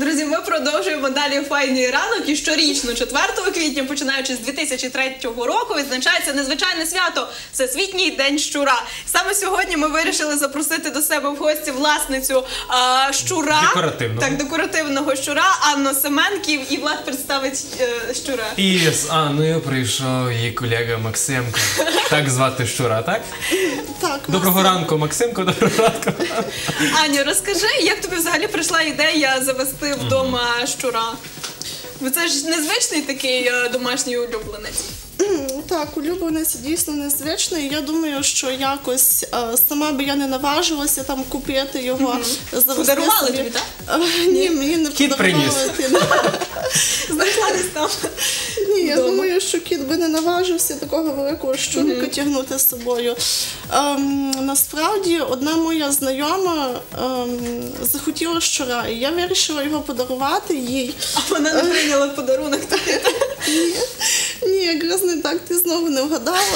Друзі, ми продовжуємо далі «Файний ранок» і щорічно 4 квітня, починаючи з 2003 року, відзначається незвичайне свято – Всесвітній день щура. Саме сьогодні ми вирішили запросити до себе в гості власницю щура, декоративного щура Анну Семенків, і Влад представить щура. І з Анною прийшов її колега Максимко. Так звати щура, так? Так. Доброго ранку, Максимко, доброго ранку. Аню, розкажи, як тобі взагалі прийшла ідея завести вдома щура? Бо це ж незвичний такий домашній улюбленець. Так, улюбленець дійсно незвичний. Я думаю, що якось сама би я не наважилася там купити його. Подарували тобі, так? Ні, мені не Кіт приніс. Знайшла десь там. Ні, я думаю, що кіт би не наважився такого великого щурика тягнути з собою. Насправді, одна моя знайома захотіла щура, і я вирішила його подарувати їй. А вона не прийняла подарунок. Ні, якраз не так, ти знову не вгадала.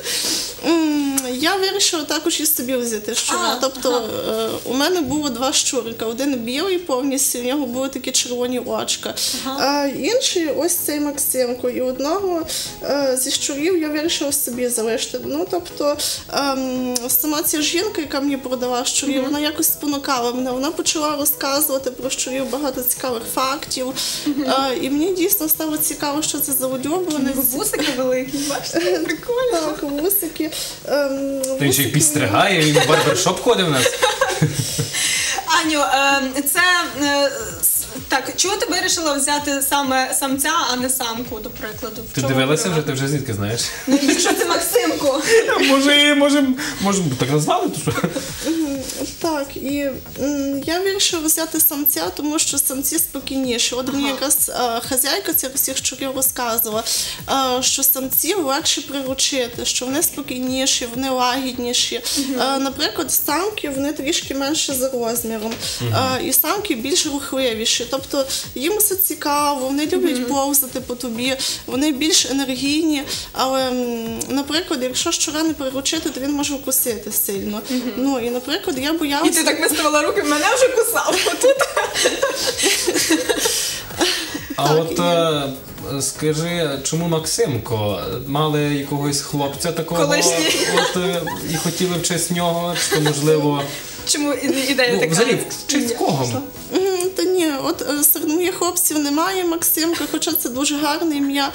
Я вирішила також і собі взяти щура. Тобто у мене було два щурика. Один білий повністю, у нього були такі червоні очка. А інший ось цей Максимко. І одного зі щурів я вирішила собі залишити. Ну, тобто сама ця жінка, яка мені продала щурів, вона якось спонукала мене. Вона почала розказувати про щурів багато цікавих фактів. І мені дійсно стало цікаво, що це за улюбленець. Вусики великі, бачите? Прикольно. Так, вусики. Він ще й підстригає, він в барбершоп ходить в нас. Аню, це... Так, чого ти вирішила взяти саме самця, а не самку, до прикладу? Ти дивилася вже? Ти вже звідки знаєш? Ну, якщо це Максимко. Може, так назвали? Так, і я вирішила взяти самця, тому що самці спокійніші. От мені якраз хазяйка цих всіх щурів розказувала, що самців легше приручити, що вони спокійніші, вони лагідніші. Наприклад, самки, вони трішки менше за розміром, і самки більш рухливіші. Тобто їм все цікаво, вони люблять повзати по тобі, вони більш енергійні, але, наприклад, якщо щура не приручити, то він може вкусити сильно. Ну, і, наприклад, я боялася... І ти так виставила руки, мене вже кусало тут. А от скажи, чому Максимко? Мали якогось хлопця такого і хотіли в честь нього, чи то можливо... Чому ідея така? Взагалі, в честь кого? Та ні, от серед моїх хлопців немає Максимка, хоча це дуже гарне ім'я.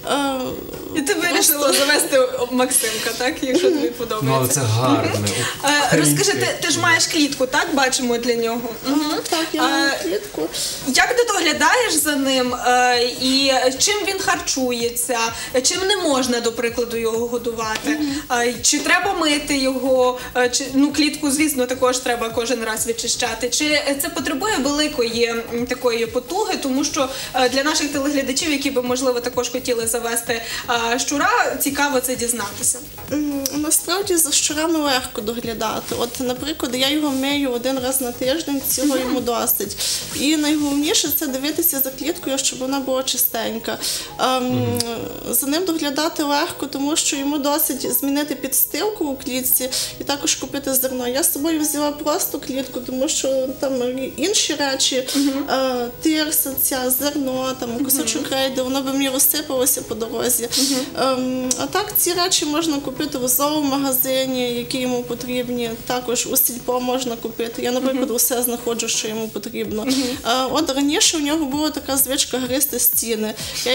І ти вирішила завести Максимка, так? Якщо тобі подобається. Ну, але це гарне. Розкажи, ти ж маєш клітку, так? Бачимо для нього. Так, я маю клітку. Як ти доглядаєш за ним? І чим він харчується? Чим не можна, до прикладу, його годувати? Чи треба мити його? Ну, клітку, звісно, також треба кожен раз відчищати. Чи це потребує великої такої потуги, тому що для наших телеглядачів, які би, можливо, також хотіли завести щура, цікаво це дізнатися. Насправді за щурами легко доглядати. От, наприклад, я його мию один раз на тиждень, цього йому досить. І найголовніше це дивитися за кліткою, щоб вона була чистенька. За ним доглядати легко, тому що йому досить змінити підстилку у клітці і також купити зерно. Я з собою взяла просто клітку, тому що там інші речі, тирса, зерно, там, кусочок крейди, воно би мені розсипалося по дорозі. А так, ці речі можна купити в зоомагазині, які йому потрібні, також у сільпо можна купити. Я, наприклад, усе знаходжу, що йому потрібно. От раніше у нього була така звичка гризти стіни. Я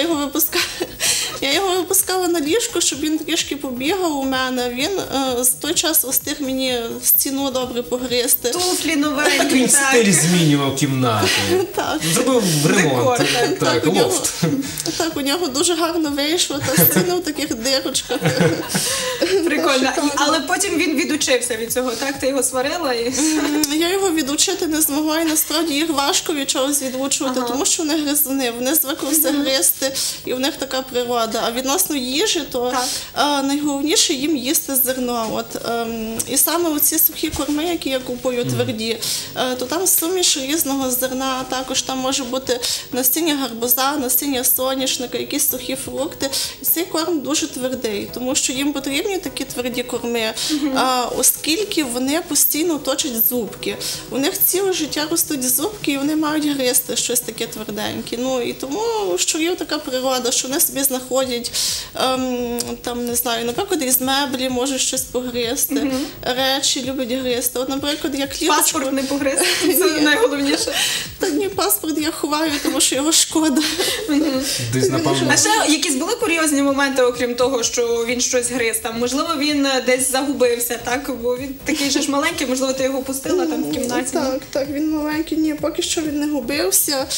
його випускала на ліжко, щоб він трішки побігав у мене. Він за той час встиг мені стіну добре погризти. Туфлі новенькі, він стиль змінював кімнату. Зробив ремонт. Так, лофт. Так, у нього дуже гарно вийшло, та стіни в таких дирочках. Прикольно. Але потім він відучився від цього, так? Ти його сварила? Я його відучити не змогла, і насправді їх важко від чогось відучувати, тому що вони гризуни, вони звикли все гризти, і в них така природа. природа. А відносно їжі, то найголовніше їм їсти зерно. І саме оці сухі корми, які я купую тверді, то там суміш різного зерна, також там може бути насіння гарбуза, насіння соняшника, якісь сухі фрукти. І цей корм дуже твердий, тому що їм потрібні такі тверді корми, оскільки вони постійно точать зубки. У них ціле життя ростуть зубки, і вони мають гризти щось таке тверденьке. І тому у щурів така природа, що вони собі знаходять, там, не знаю, наприклад, із меблі можуть щось погризти, речі люблять гризти. Наприклад, я кліточку... Паспорт не погризти, це найголовніше. Та ні, паспорт я ховаю, тому що його шкода. Десь, напевно. А ще якісь були курйозні моменти, окрім того, що він щось гриз? Там, можливо, він десь загубився, так? Бо він такий же ж маленький, можливо, ти його пустила там в кімнаті. Так, він маленький. Ні, поки що він не губився.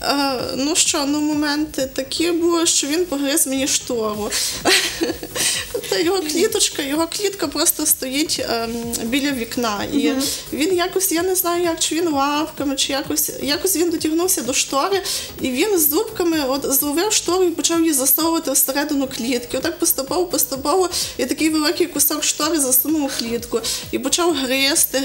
Моменти такі були, що він погриз мені штору. Та його клітка просто стоїть біля вікна. І він якось, я не знаю як, чи він лапками, чи якось він дотягнувся до штори, і він з зубками зловив штору і почав її засовувати всередину клітки. Отак поступово, і такий великий кусок штори засунув у клітку. І почав гризти.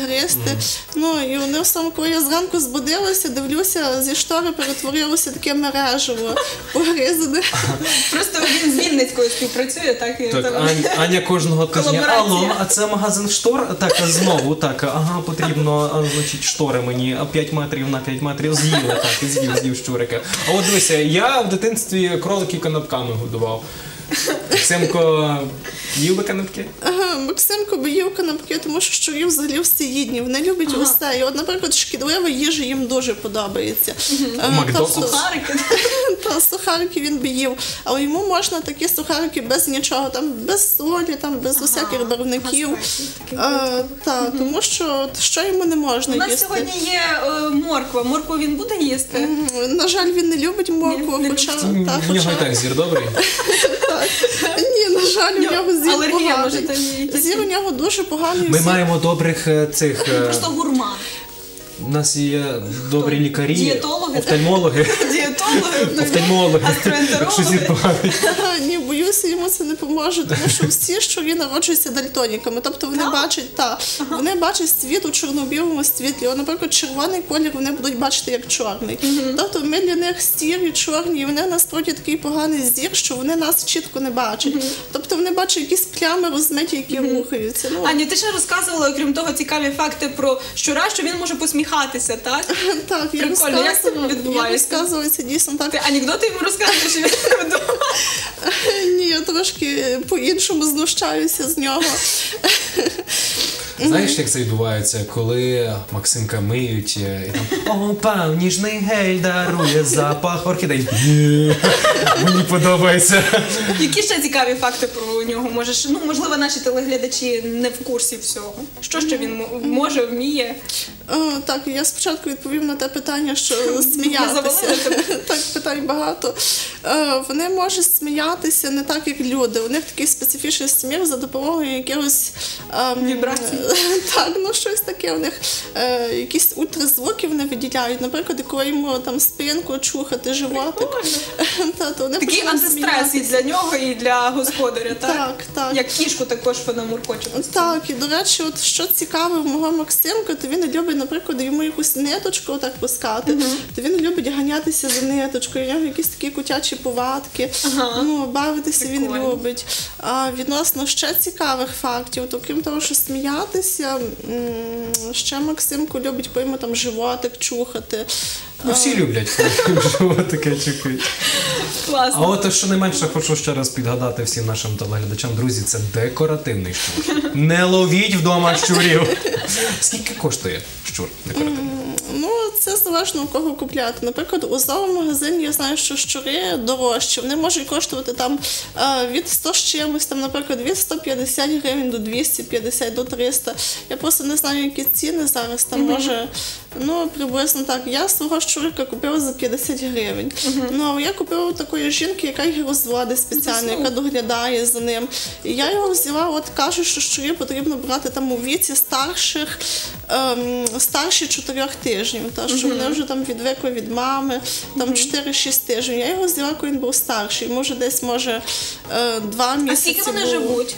І вони саме, коли я зранку збудилася, дивлюся, зі штори перетворилося таке мережево погризане. Просто він з Вінницькою співпрацює, так? Так, Аня кожного тижня. Алло, а це магазин штор? Так, знову, так, ага, потрібно, значить, штори мені 5 метрів на 5 метрів з'їли, так, з'їв щурика. А от дивися, я в дитинстві кролики канапками годував. Максимко їв би канапки? Максимко би їв канапки, тому що щурів взагалі всеїдні. Вони люблять усе. І наприклад, шкідлива їжа їм дуже подобається. Сухарики? Та, сухарики він би їв. Але йому можна такі сухарики без нічого, там, без солі, там, без усяких барвників. Тому що йому не можна їсти. У нас сьогодні є морква. Моркву він буде їсти? На жаль, він не любить моркву. В нього і так зір добрий. Ні, на жаль, у нього зір алергія, може, там поганий. Зір у нього дуже поганий. Ми маємо добрих цих... Просто гурман. У нас є добрі лікарі, дієтологи, офтальмологи, якщо зір поганий. Ні, боюся, йому це не поможе, тому що всі щурі народжуються дальтоніками. Тобто вони бачать світ у чорно-білому світлі. Наприклад, червоний колір вони будуть бачити як чорний. Тобто ми для них сірі, чорні, і вони насправді такий поганий зір, що вони нас чітко не бачать. Тобто вони бачать якісь плями розмиті, які рухаються. Аня, ти ще розказувала, окрім того, цікаві факти про щура, що він може посміхатися, так? Так, я прикольно, як це відбувається? Я розказую, це дійсно так. Ти анекдоти йому розказуєш, що він вдома? Ні, я трошки по-іншому знущаюся з нього. Знаєш, як це відбувається, коли Максимка миють і там «Опа, ніжний гель дарує запах орхідей». Мені подобається. Які ще цікаві факти про нього можеш? Можливо, наші телеглядачі не в курсі всього. Що ще він може, вміє? Так, я спочатку відповім на те питання, що сміятися. Так, питань багато. Вони можуть сміятися не так, як люди. У них такий специфічний сміх за допомогою якихось... вібрацій. Так, щось таке. У них якісь ультразвуки вони виділяють. Наприклад, коли йому там спинку чухати, животик. Такий антистрес і для нього, і для господаря, так? Так. Як кішку також вона муркоче. Так, і до речі, от що цікаве в мого Максимка, то він любить, наприклад, йому якусь ниточку отак пускати, то він любить ганятися за ниточкою, у нього якісь такі котячі повадки, бавитися він любить. А відносно ще цікавих фактів, то крім того, що сміятися, ще Максимко любить, коли йому там животик чухати. Всі люблять, коли животики чухають. Класно. А от що найменше хочу ще раз підгадати всім нашим телеглядачам, друзі, це декоративний щур. Не ловіть вдома щурів. Скільки коштує щур декоративний? Це залежно у кого купляти. Наприклад, у зоомагазині я знаю, що щури дорожчі. Вони можуть коштувати там від 100 з чимось, там, наприклад, від 150 гривень до 250, до 300. Я просто не знаю, які ціни зараз. Там може, приблизно так. Я свого щурика купила за 50 гривень. А я купила у такої жінки, яка його розводить спеціально, яка доглядає за ним. І я його взяла, кажуть, що щурів потрібно брати там у віці старші 4 тижнів. що вони вже там відвикли від мами, там 4-6 тижнів. Я його взяла, коли він був старший, може десь, 2 місяці. А скільки вони було. живуть?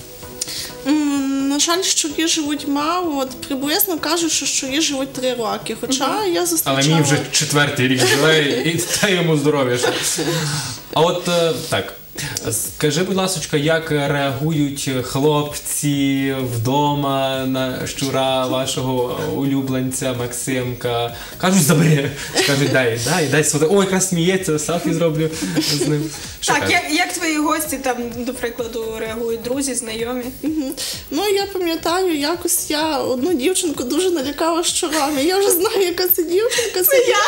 На жаль, щурі живуть мало, от приблизно кажуть, що щурі живуть 3 роки, хоча я зустрічала... Але мій вже 4-й рік живе, і дай йому здоров'я. А от так, скажи, будь ласка, як реагують хлопці вдома на щура вашого улюбленця Максимка? Кажуть, забери. Кажуть, дай сфотографію. О, якраз сміється, селфі зроблю з ним. Що Так, кажуть? як твої гості там, до прикладу, реагують, друзі, знайомі? Ну, я пам'ятаю, якось я одну дівчинку дуже налякала щурами. Я вже знаю, яка це дівчинка. Це я.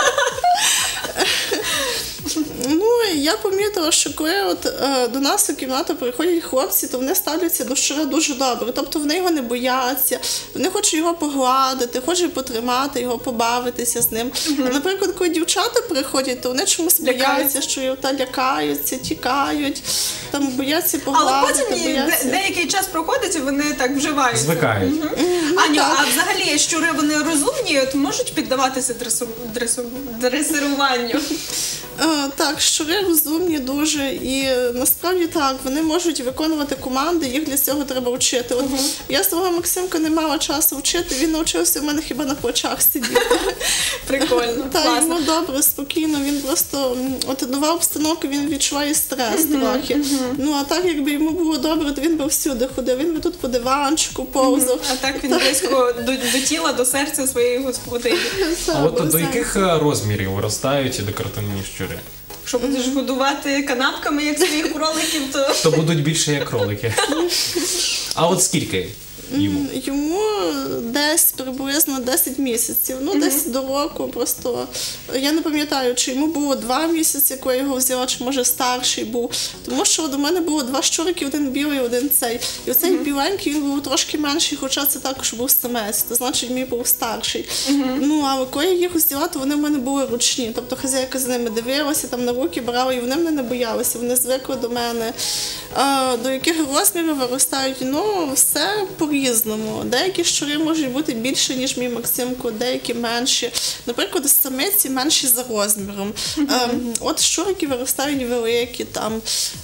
Ну, я помітила, що коли до нас у кімнату приходять хлопці, то вони ставляться до щура дуже добре. Тобто вони його не бояться, вони хочуть його погладити, хочуть потримати його, побавитися з ним. А, наприклад, коли дівчата приходять, то вони чомусь бояться щурів, лякаються, тікають, там бояться погладити, Але потім деякий час проходить, і вони так вживаються. Звикають. Аню, а взагалі щури, вони розумні, от можуть піддаватися дресируванню? Так, щури розумні дуже, і насправді так, вони можуть виконувати команди, їх для цього треба вчити. От я свого Максимка не мала часу вчити, він навчився в мене хіба на плечах сидіти. Прикольно, Так, класно. йому добре, спокійно, він просто, от нова обстановка, він відчуває стрес трохи. Ну, а так, якби йому було добре, то він би всюди ходив, він би тут по диванчику повзав. А так він близько до тіла, до серця своєї господині. А от до яких розмірів виростають декоративні щури? Якщо будеш годувати канапками, як своїх кроликів, То будуть більше як кролики. А от скільки йому? Йому десь приблизно 10 місяців, ну десь до року, просто я не пам'ятаю, чи йому було 2 місяці, коли я його взяла, чи може старший був. Тому що до мене було 2 щурики, один білий, один цей. І оцей біленький, він був трошки менший, хоча це також був самець, то значить мій був старший. Ну, але коли я їх взяла, то вони в мене були ручні, тобто хазяйка за ними дивилася, там на руки брала, і вони мене не боялися, вони звикли до мене. До яких розмірів виростають? Ну, все по-різному. Деякі щури можуть бути більше, ніж мій Максимко, деякі менші. Наприклад, самиці менші за розміром. От щурики виростають великі, там...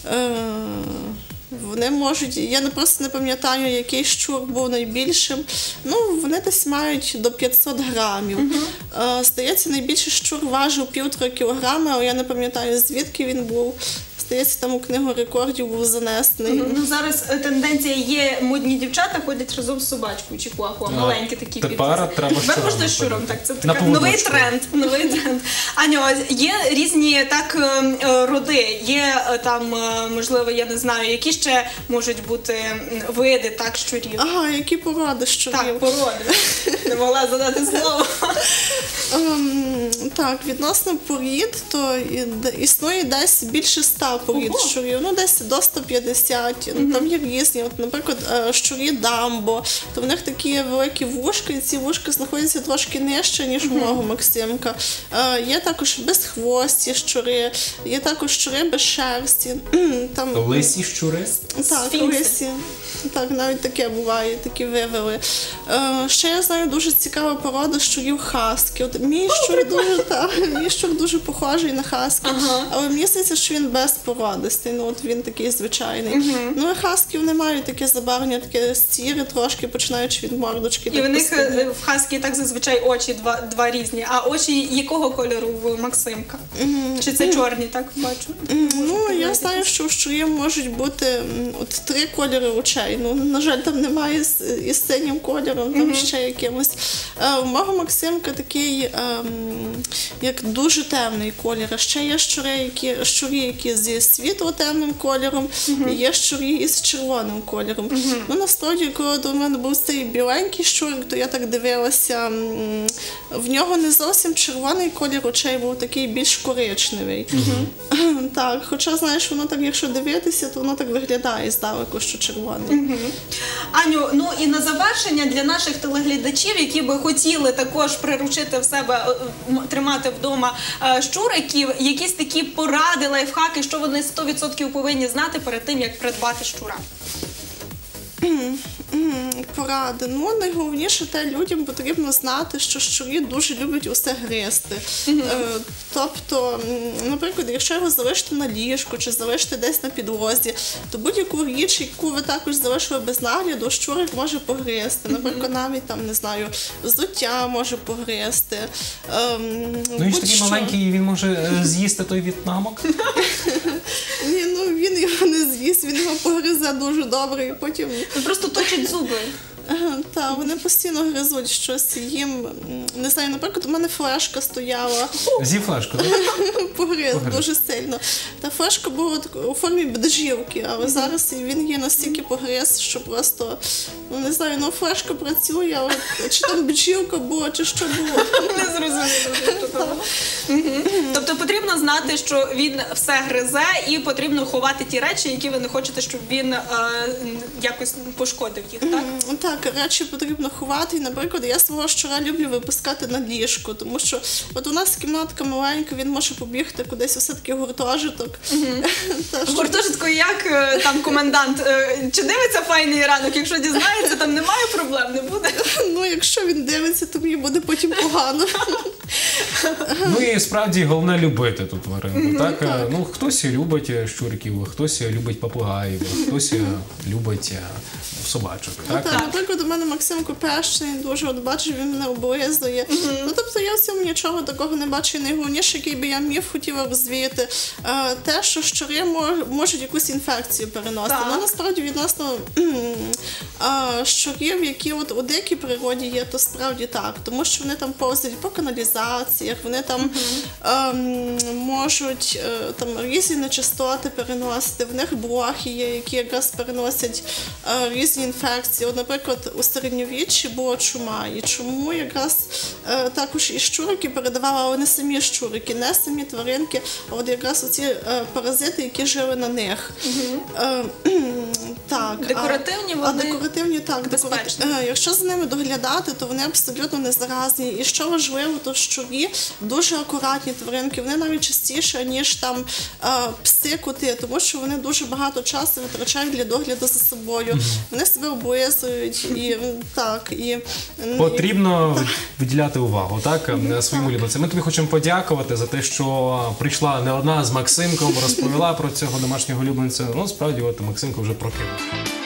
Вони можуть, я просто не пам'ятаю, який щур був найбільшим. Ну, вони десь мають до 500 грамів. Здається, найбільший щур важив 1,5 кілограми, але я не пам'ятаю, звідки він був. Здається, там у книгу рекордів був занесений. Ну, зараз тенденція є, модні дівчата ходять разом з собачкою чи чихуахуа, маленькі такі Тепер треба Тепер можна щуром, так, це така новий тренд. Аню, є різні так роди, є там, можливо, я не знаю, які ще можуть бути види так щурів. Ага, які породи щурів? Так, породи. Не могла задати слово. Так, відносно порід, то існує десь більше 100 порід щурів, ну десь до 150, там є різні. От, наприклад, щурі дамбо, то в них такі великі вушки, і ці вушки знаходяться трошки нижче, ніж у мого Максимка. Є також безхвості щури, є також щури без шерсті. Лисі щури? Так, лисі. Так, навіть таке буває, такі вивели. Ще я знаю дуже цікава порода щурів хаскі. От мій щур дуже похожий на хаскі, але мені здається, що він безпородистий, ну от він такий звичайний. Ну і хаски вони мають таке забарвлення, таке сіре трошки, починаючи від мордочки. І в них в хаскі так зазвичай очі два різні. А очі якого кольору в Максимка? Чи це чорні, так бачу? Ну, я знаю, що у щурів можуть бути от 3 кольори очей. Ну, на жаль, там немає із синім кольором, там ще якимось. У мого Максимка такий, як дуже темний колір. А ще є щурі, які зі світло-темним кольором, і є щурі із червоним кольором. Ну, насправді, коли до мене був цей біленький щурик, то я так дивилася, в нього не зовсім червоний колір очей, був такий більш коричневий. Так, хоча, знаєш, воно так, якщо дивитися, то воно так виглядає здалеку, що червоний. Аню, ну і на завершення для наших телеглядачів, які би хотіли також приручити в себе, тримати вдома щуриків, якісь такі поради, лайфхаки, що вони 100% повинні знати перед тим, як придбати щура? Поради. Ну, найголовніше те, людям потрібно знати, що щурі дуже люблять усе гризти. Тобто, наприклад, якщо його залишити на ліжку чи залишити десь на підлозі, то будь-яку річ, яку ви також залишили без нагляду, щурик може погризти. Наприклад, навіть там, не знаю, взуття може погризти. Ну він ж такий маленький, він може з'їсти той в'єтнамок. Ні, ну він його не з'їсть, він його погризе дуже добре і потім... Він просто точить зуби. Так, вони постійно гризуть щось їм. Не знаю, наприклад, у мене флешка стояла. З'їв флешку, так? Погриз дуже сильно. Та флешка була у формі бджілки, але зараз він є настільки погриз, що просто, ну не знаю, ну флешка працює, але чи там бджілка була, чи що було. Не зрозуміло, що там. Тобто потрібно знати, що він все гризе, і потрібно ховати ті речі, які ви не хочете, щоб він якось пошкодив їх, так? Так, речі потрібно ховати. І, наприклад, я свого щура люблю випускати на ліжку, тому що от у нас кімнатка маленька, він може побігти кудись все-таки в гуртожиток. В гуртожитку як там комендант? Чи дивиться файний ранок? Якщо дізнається, там немає проблем, не буде? Ну, якщо він дивиться, то мені буде потім погано. Ну і справді головне любити ту тваринку, так? Ну, хтось любить щуриків, хтось любить попугаїв, хтось любить собачок, так? Так, наприклад, у мене Максим Копещений дуже, от бачиш, він мене облизує. Ну, тобто я в цьому нічого такого не бачу. І найголовніше, який би я міф хотіла розвіяти, те, що щури можуть якусь інфекцію переносити. Ну, насправді, відносно щурів, які от у дикій природі є, то справді так. Тому що вони там повзають по каналізаціях, вони там можуть там різні нечистоти переносити, в них блохи є, які якраз переносять різні інфекції. От, наприклад, у середньовіччі була чума, і чуму якраз також і щурики передавали, але не самі щурики, не самі тваринки, а от якраз оці паразити, які жили на них. Так, декоративні вони декоративні, так. Якщо за ними доглядати, то вони абсолютно не заразні. І що важливо, то щурі дуже акуратні тваринки, вони навіть частіше, ніж там пси, коти, тому що вони дуже багато часу витрачають для догляду за собою. Вони себе облизують і так. Потрібно виділяти увагу, так, своїм улюбленцям. Ми тобі хочемо подякувати за те, що прийшла не одна з Максимком, розповіла про цього домашнього улюбленця. Ну, справді, от Максимко вже прокинувся.